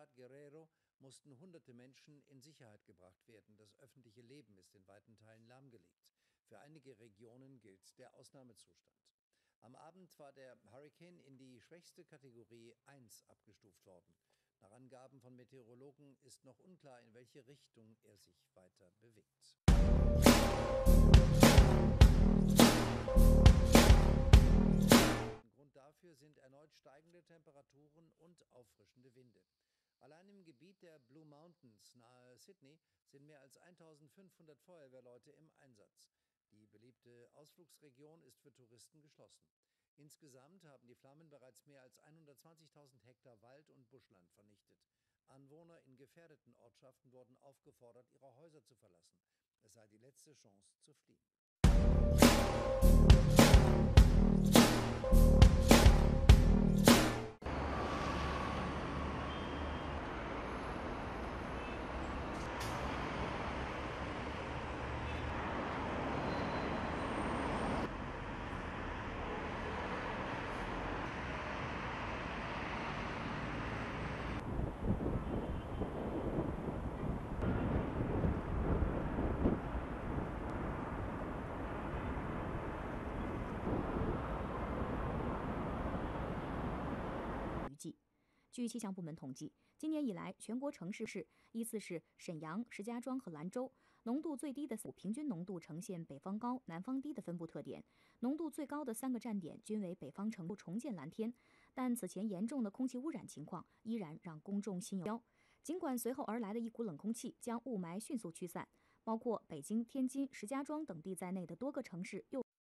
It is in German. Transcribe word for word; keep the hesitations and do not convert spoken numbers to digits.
Bundesstaat Guerrero mussten hunderte Menschen in Sicherheit gebracht werden. Das öffentliche Leben ist in weiten Teilen lahmgelegt. Für einige Regionen gilt der Ausnahmezustand. Am Abend war der Hurrikan in die schwächste Kategorie eins abgestuft worden. Nach Angaben von Meteorologen ist noch unklar, in welche Richtung er sich weiter bewegt. Grund dafür sind erneut steigende Temperaturen und auffrischende Winde. Allein im Gebiet der Blue Mountains nahe Sydney sind mehr als eintausendfünfhundert Feuerwehrleute im Einsatz. Die beliebte Ausflugsregion ist für Touristen geschlossen. Insgesamt haben die Flammen bereits mehr als hundertzwanzigtausend Hektar Wald- und Buschland vernichtet. Anwohner in gefährdeten Ortschaften wurden aufgefordert, ihre Häuser zu verlassen. Es sei die letzte Chance zu fliehen. 据气象部门统计，今年以来，全国城市市依次是沈阳、石家庄和兰州，浓度最低的平均浓度呈现北方高、南方低的分布特点。浓度最高的三个站点均为北方城重见蓝天，但此前严重的空气污染情况依然让公众心有。尽管随后而来的一股冷空气将雾霾迅速驱散，包括北京、天津、石家庄等地在内的多个城市又